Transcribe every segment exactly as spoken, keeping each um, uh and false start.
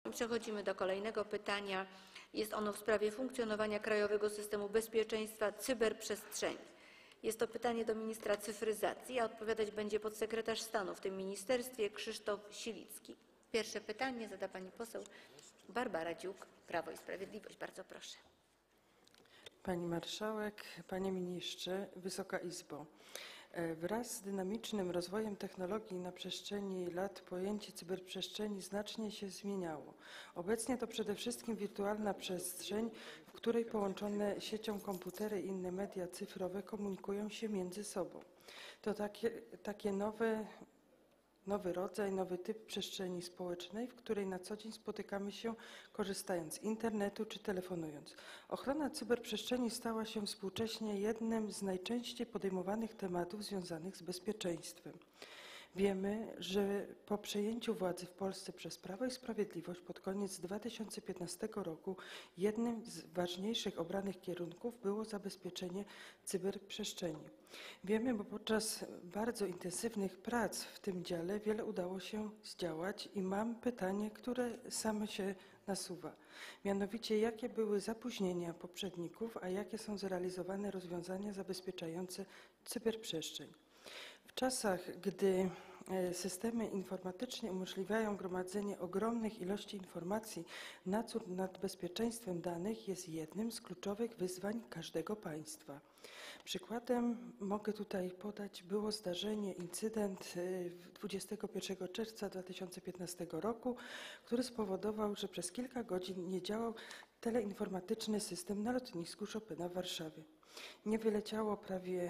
Przechodzimy do kolejnego pytania. Jest ono w sprawie funkcjonowania Krajowego Systemu Bezpieczeństwa Cyberprzestrzeni. Jest to pytanie do ministra cyfryzacji, a odpowiadać będzie podsekretarz stanu w tym ministerstwie Krzysztof Silicki. Pierwsze pytanie zada pani poseł Barbara Dziuk, Prawo i Sprawiedliwość. Bardzo proszę. Pani Marszałek, Panie Ministrze, Wysoka Izbo. Wraz z dynamicznym rozwojem technologii na przestrzeni lat pojęcie cyberprzestrzeni znacznie się zmieniało. Obecnie to przede wszystkim wirtualna przestrzeń, w której połączone siecią komputery i inne media cyfrowe komunikują się między sobą. To takie, takie nowe, nowy rodzaj, nowy typ przestrzeni społecznej, w której na co dzień spotykamy się, korzystając z internetu czy telefonując. Ochrona cyberprzestrzeni stała się współcześnie jednym z najczęściej podejmowanych tematów związanych z bezpieczeństwem. Wiemy, że po przejęciu władzy w Polsce przez Prawo i Sprawiedliwość pod koniec dwa tysiące piętnastego roku jednym z ważniejszych obranych kierunków było zabezpieczenie cyberprzestrzeni. Wiemy, bo podczas bardzo intensywnych prac w tym dziale wiele udało się zdziałać i mam pytanie, które same się nasuwa. Mianowicie, jakie były zapóźnienia poprzedników, a jakie są zrealizowane rozwiązania zabezpieczające cyberprzestrzeń? W czasach, gdy systemy informatyczne umożliwiają gromadzenie ogromnych ilości informacji, nadzór nad bezpieczeństwem danych jest jednym z kluczowych wyzwań każdego państwa. Przykładem mogę tutaj podać było zdarzenie, incydent dwudziestego pierwszego czerwca dwa tysiące piętnastego roku, który spowodował, że przez kilka godzin nie działał teleinformatyczny system na lotnisku Chopina w Warszawie. Nie wyleciało prawie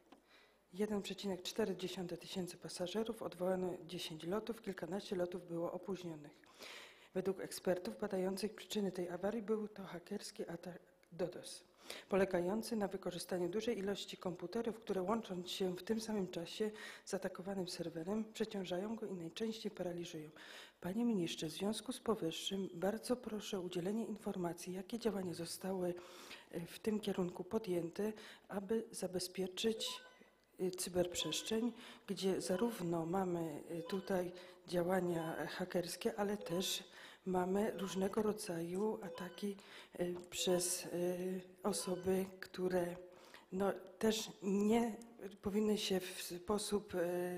jeden przecinek cztery tysiące pasażerów, odwołano dziesięć lotów, kilkanaście lotów było opóźnionych. Według ekspertów badających przyczyny tej awarii był to hakerski atak DDoS, polegający na wykorzystaniu dużej ilości komputerów, które łącząc się w tym samym czasie z atakowanym serwerem, przeciążają go i najczęściej paraliżują. Panie Ministrze, w związku z powyższym bardzo proszę o udzielenie informacji, jakie działania zostały w tym kierunku podjęte, aby zabezpieczyć cyberprzestrzeń, gdzie zarówno mamy tutaj działania hakerskie, ale też mamy różnego rodzaju ataki przez osoby, które no, też nie powinny się w sposób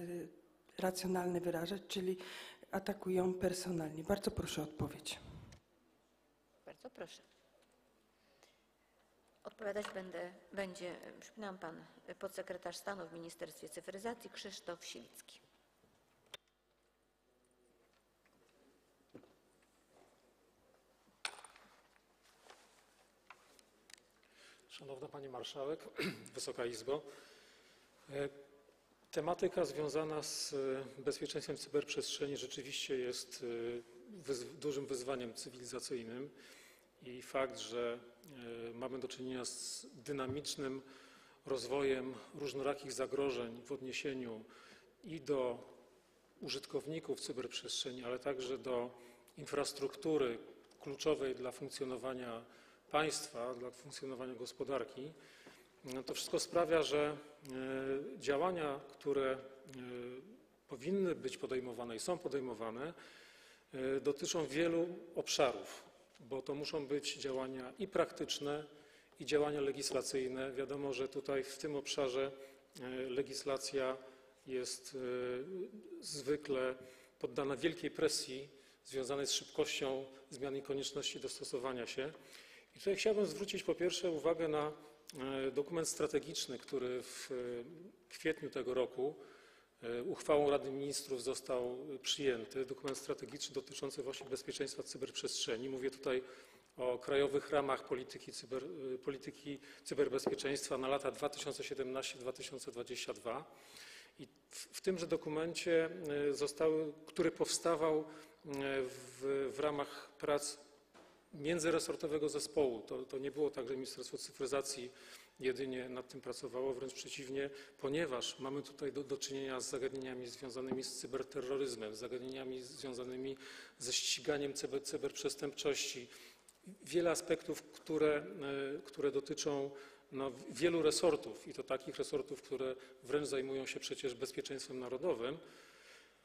racjonalny wyrażać, czyli atakują personalnie. Bardzo proszę o odpowiedź. Bardzo proszę. Odpowiadać będę, będzie, przypominam, pan podsekretarz stanu w Ministerstwie Cyfryzacji Krzysztof Silicki. Szanowna Pani Marszałek, Wysoka Izbo. Tematyka związana z bezpieczeństwem cyberprzestrzeni rzeczywiście jest dużym wyzwaniem cywilizacyjnym. I fakt, że mamy do czynienia z dynamicznym rozwojem różnorakich zagrożeń w odniesieniu i do użytkowników cyberprzestrzeni, ale także do infrastruktury kluczowej dla funkcjonowania państwa, dla funkcjonowania gospodarki, no to wszystko sprawia, że działania, które powinny być podejmowane i są podejmowane, dotyczą wielu obszarów, bo to muszą być działania i praktyczne, i działania legislacyjne. Wiadomo, że tutaj w tym obszarze legislacja jest zwykle poddana wielkiej presji związanej z szybkością zmian i konieczności dostosowania się. I tutaj chciałbym zwrócić po pierwsze uwagę na dokument strategiczny, który w kwietniu tego roku uchwałą Rady Ministrów został przyjęty. Dokument strategiczny dotyczący właśnie bezpieczeństwa cyberprzestrzeni. Mówię tutaj o krajowych ramach polityki, cyber, polityki cyberbezpieczeństwa na lata dwa tysiące siedemnasty do dwa tysiące dwudziestego drugiego. I w, w tymże dokumencie zostały, który powstawał w, w ramach prac międzyresortowego zespołu. To, to nie było tak, że Ministerstwo Cyfryzacji jedynie nad tym pracowało, wręcz przeciwnie, ponieważ mamy tutaj do, do czynienia z zagadnieniami związanymi z cyberterroryzmem, z zagadnieniami związanymi ze ściganiem cyber, cyberprzestępczości. Wiele aspektów, które, które dotyczą no, wielu resortów i to takich resortów, które wręcz zajmują się przecież bezpieczeństwem narodowym.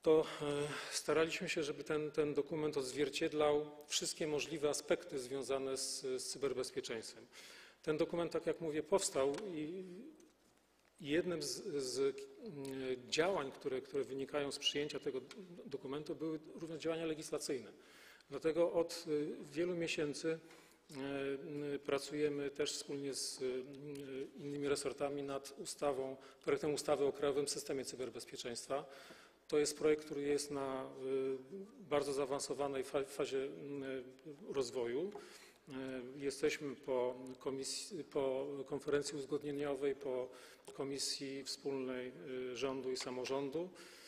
to staraliśmy się, żeby ten, ten dokument odzwierciedlał wszystkie możliwe aspekty związane z, z cyberbezpieczeństwem. Ten dokument, tak jak mówię, powstał i jednym z, z działań, które, które wynikają z przyjęcia tego dokumentu, były również działania legislacyjne. Dlatego od wielu miesięcy pracujemy też wspólnie z innymi resortami nad ustawą, projektem ustawy o Krajowym Systemie Cyberbezpieczeństwa. To jest projekt, który jest na bardzo zaawansowanej fazie rozwoju. Jesteśmy po, komisji, po konferencji uzgodnieniowej, po Komisji Wspólnej Rządu i Samorządu.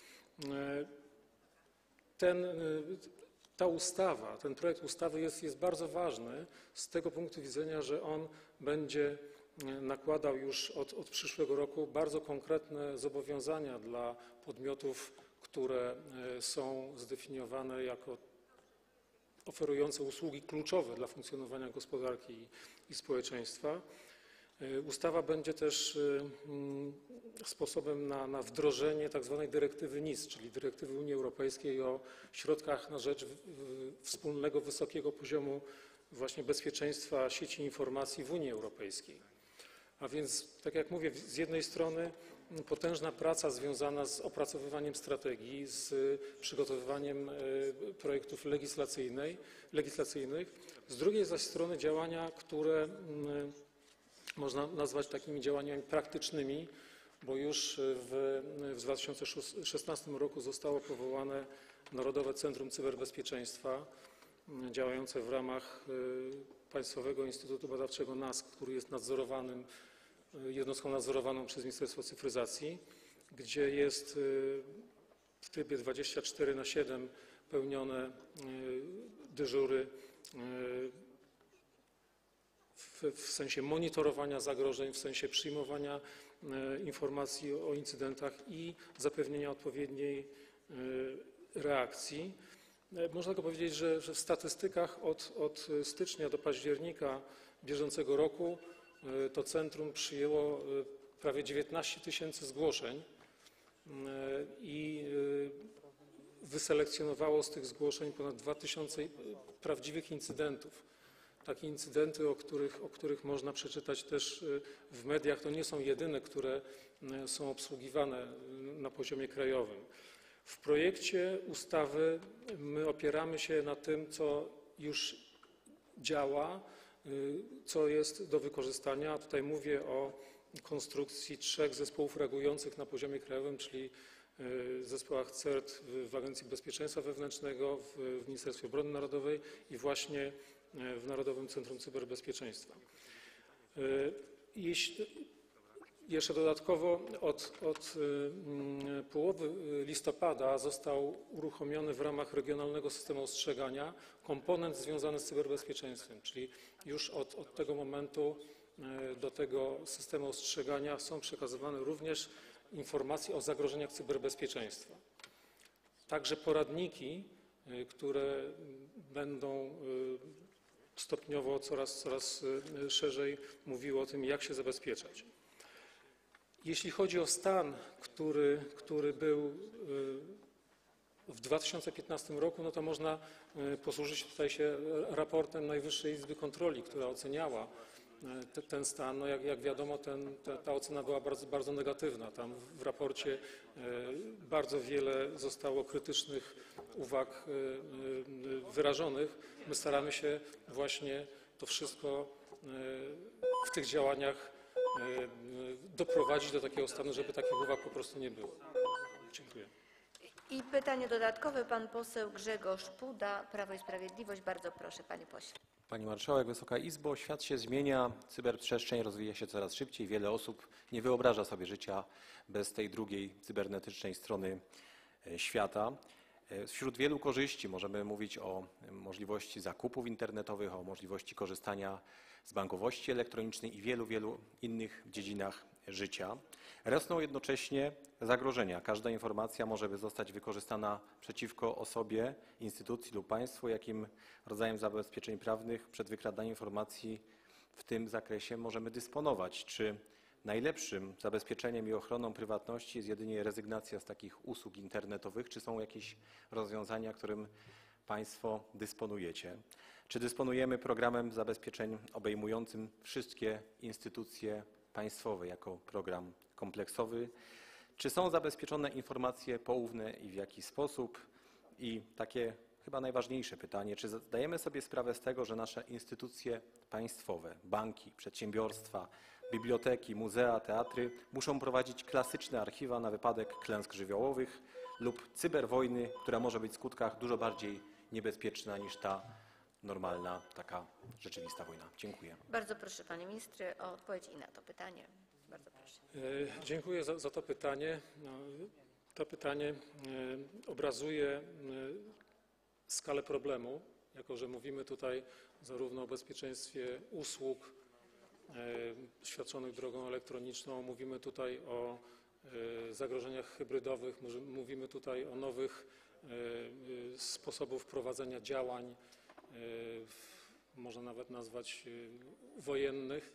Ten, ta ustawa, ten projekt ustawy jest, jest bardzo ważny z tego punktu widzenia, że on będzie nakładał już od, od przyszłego roku bardzo konkretne zobowiązania dla podmiotów, które są zdefiniowane jako oferujące usługi kluczowe dla funkcjonowania gospodarki i, i społeczeństwa. Ustawa będzie też sposobem na, na wdrożenie tak zwanej dyrektywy N I S, czyli dyrektywy Unii Europejskiej o środkach na rzecz wspólnego wysokiego poziomu właśnie bezpieczeństwa sieci informacji w Unii Europejskiej. A więc, tak jak mówię, z jednej strony potężna praca związana z opracowywaniem strategii, z przygotowywaniem projektów legislacyjnych, z drugiej zaś strony działania, które można nazwać takimi działaniami praktycznymi, bo już w, w dwa tysiące szesnastym roku zostało powołane Narodowe Centrum Cyberbezpieczeństwa, działające w ramach Państwowego Instytutu Badawczego N A S K, który jest nadzorowanym, jednostką nadzorowaną przez Ministerstwo Cyfryzacji, gdzie jest w trybie dwadzieścia cztery na siedem pełnione dyżury w, w sensie monitorowania zagrożeń, w sensie przyjmowania informacji o incydentach i zapewnienia odpowiedniej reakcji. Można tylko powiedzieć, że, że w statystykach od, od stycznia do października bieżącego roku to centrum przyjęło prawie dziewiętnaście tysięcy zgłoszeń i wyselekcjonowało z tych zgłoszeń ponad dwa tysiące prawdziwych incydentów. Takie incydenty, o których, o których można przeczytać też w mediach, to nie są jedyne, które są obsługiwane na poziomie krajowym. W projekcie ustawy my opieramy się na tym, co już działa, co jest do wykorzystania. Tutaj mówię o konstrukcji trzech zespołów reagujących na poziomie krajowym, czyli zespołach C E R T w Agencji Bezpieczeństwa Wewnętrznego, w Ministerstwie Obrony Narodowej i właśnie w Narodowym Centrum Cyberbezpieczeństwa. Jeśli, jeszcze dodatkowo od, od połowy listopada został uruchomiony w ramach Regionalnego Systemu Ostrzegania komponent związany z cyberbezpieczeństwem, czyli już od, od tego momentu do tego systemu ostrzegania są przekazywane również informacje o zagrożeniach cyberbezpieczeństwa. Także poradniki, które będą stopniowo coraz, coraz szerzej mówiły o tym, jak się zabezpieczać. Jeśli chodzi o stan, który, który był w dwa tysiące piętnastym roku, no to można posłużyć tutaj się raportem Najwyższej Izby Kontroli, która oceniała te, ten stan. No jak, jak wiadomo, ten, ta, ta ocena była bardzo, bardzo negatywna. Tam w raporcie bardzo wiele zostało krytycznych uwag wyrażonych. My staramy się właśnie to wszystko w tych działaniach doprowadzić do takiego stanu, żeby takich uwag po prostu nie było. Dziękuję. I pytanie dodatkowe, pan poseł Grzegorz Puda, Prawo i Sprawiedliwość. Bardzo proszę, panie pośle. Pani Marszałek, Wysoka Izbo, świat się zmienia, cyberprzestrzeń rozwija się coraz szybciej. Wiele osób nie wyobraża sobie życia bez tej drugiej cybernetycznej strony świata. Wśród wielu korzyści możemy mówić o możliwości zakupów internetowych, o możliwości korzystania z bankowości elektronicznej i wielu, wielu innych dziedzinach życia. Rosną jednocześnie zagrożenia. Każda informacja może zostać wykorzystana przeciwko osobie, instytucji lub państwu. Jakim rodzajem zabezpieczeń prawnych przed wykradaniem informacji w tym zakresie możemy dysponować? Czy najlepszym zabezpieczeniem i ochroną prywatności jest jedynie rezygnacja z takich usług internetowych? Czy są jakieś rozwiązania, którym Państwo dysponujecie? Czy dysponujemy programem zabezpieczeń obejmującym wszystkie instytucje państwowe jako program kompleksowy? Czy są zabezpieczone informacje poufne i w jaki sposób? I takie chyba najważniejsze pytanie, czy zdajemy sobie sprawę z tego, że nasze instytucje państwowe, banki, przedsiębiorstwa, biblioteki, muzea, teatry muszą prowadzić klasyczne archiwa na wypadek klęsk żywiołowych lub cyberwojny, która może być w skutkach dużo bardziej niebezpieczna niż ta normalna, taka rzeczywista wojna? Dziękuję. Bardzo proszę, panie ministrze, o odpowiedź i na to pytanie. Bardzo proszę. E, Dziękuję za, za to pytanie. No, to pytanie e, obrazuje e, skalę problemu, jako że mówimy tutaj zarówno o bezpieczeństwie usług e, świadczonych drogą elektroniczną, mówimy tutaj o e, zagrożeniach hybrydowych, mówimy tutaj o nowych e, sposobach prowadzenia działań, e, można nawet nazwać e, wojennych.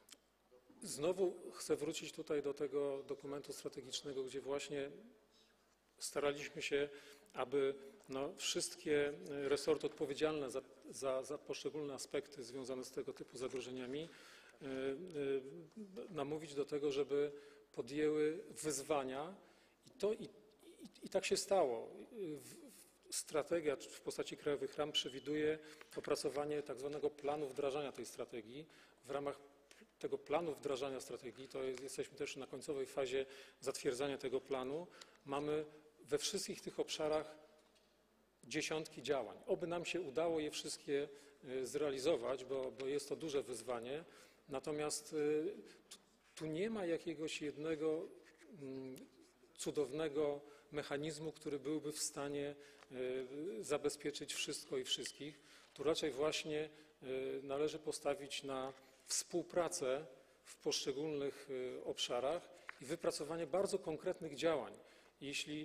Znowu chcę wrócić tutaj do tego dokumentu strategicznego, gdzie właśnie staraliśmy się, aby no, wszystkie resorty odpowiedzialne za, za, za poszczególne aspekty związane z tego typu zagrożeniami y, y, namówić do tego, żeby podjęły wyzwania i, to, i, i, i tak się stało. Strategia w postaci krajowych ram przewiduje opracowanie tak zwanego planu wdrażania tej strategii. W ramach tego planu wdrażania strategii, to jest, jesteśmy też na końcowej fazie zatwierdzania tego planu, mamy we wszystkich tych obszarach dziesiątki działań. Oby nam się udało je wszystkie zrealizować, bo, bo jest to duże wyzwanie. Natomiast tu nie ma jakiegoś jednego cudownego mechanizmu, który byłby w stanie zabezpieczyć wszystko i wszystkich. Tu raczej właśnie należy postawić na współpracę w poszczególnych obszarach i wypracowanie bardzo konkretnych działań. Jeśli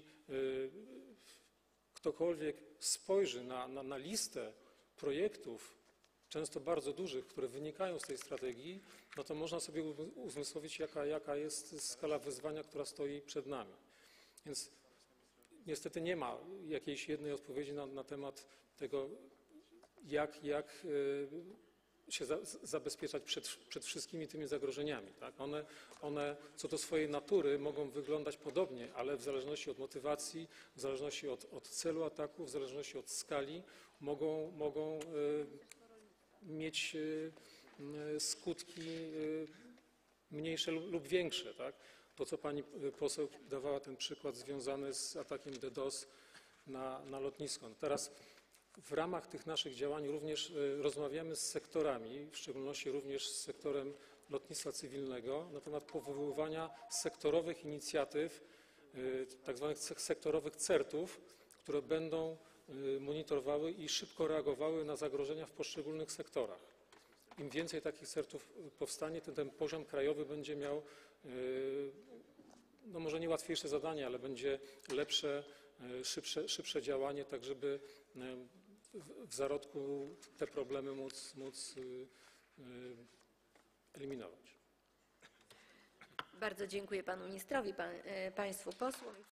ktokolwiek spojrzy na, na, na listę projektów, często bardzo dużych, które wynikają z tej strategii, no to można sobie uzmysłowić, jaka, jaka jest skala wyzwania, która stoi przed nami. Więc niestety nie ma jakiejś jednej odpowiedzi na, na temat tego, jak, jak się za, zabezpieczać przed, przed wszystkimi tymi zagrożeniami. Tak? One, one co do swojej natury mogą wyglądać podobnie, ale w zależności od motywacji, w zależności od, od celu ataku, w zależności od skali mogą, mogą y, mieć y, y, skutki y, mniejsze lub, lub większe. Tak? To, co pani poseł dawała ten przykład związany z atakiem DDoS na, na lotnisko. No teraz w ramach tych naszych działań również rozmawiamy z sektorami, w szczególności również z sektorem lotnictwa cywilnego na temat powoływania sektorowych inicjatyw, tak zwanych sektorowych certów, które będą monitorowały i szybko reagowały na zagrożenia w poszczególnych sektorach. Im więcej takich certów powstanie, tym ten poziom krajowy będzie miał, no może nie łatwiejsze zadanie, ale będzie lepsze, szybsze, szybsze działanie, tak żeby w zarodku te problemy móc, móc eliminować. Bardzo dziękuję panu ministrowi, pan, państwu posłom.